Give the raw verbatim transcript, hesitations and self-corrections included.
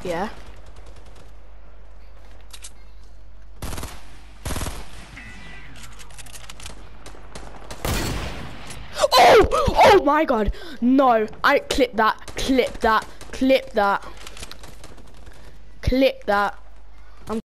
Yeah. Oh! Oh my god! No! I clip that, clip that, clip that, clip that.